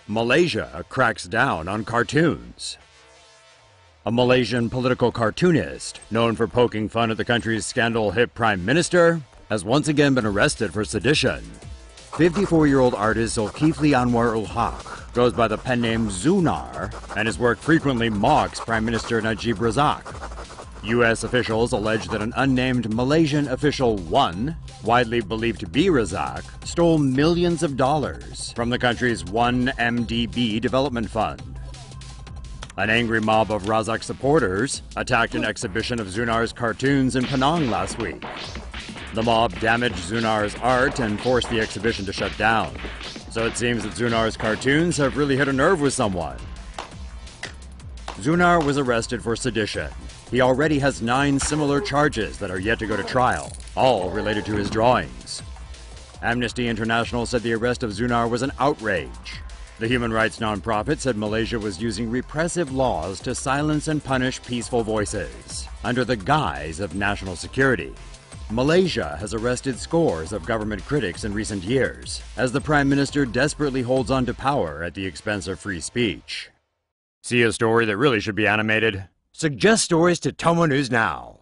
Malaysia cracks down on cartoons. A Malaysian political cartoonist, known for poking fun at the country's scandal-hit Prime Minister, has once again been arrested for sedition. 54-year-old artist Zulkiflee Anwar Ulhaque goes by the pen name Zunar, and his work frequently mocks Prime Minister Najib Razak. U.S. officials allege that an unnamed Malaysian official, widely believed to be Razak, stole millions of dollars from the country's unnamed development fund. An angry mob of Razak supporters attacked an exhibition of Zunar's cartoons in Penang last week. The mob damaged Zunar's art and forced the exhibition to shut down. So it seems that Zunar's cartoons have really hit a nerve with someone. Zunar was arrested for sedition. He already has 9 similar charges that are yet to go to trial, all related to his drawings. Amnesty International said the arrest of Zunar was an outrage. The human rights nonprofit said Malaysia was using repressive laws to silence and punish peaceful voices, under the guise of national security. Malaysia has arrested scores of government critics in recent years, as the Prime Minister desperately holds on to power at the expense of free speech. See a story that really should be animated? Suggest stories to TomoNews now.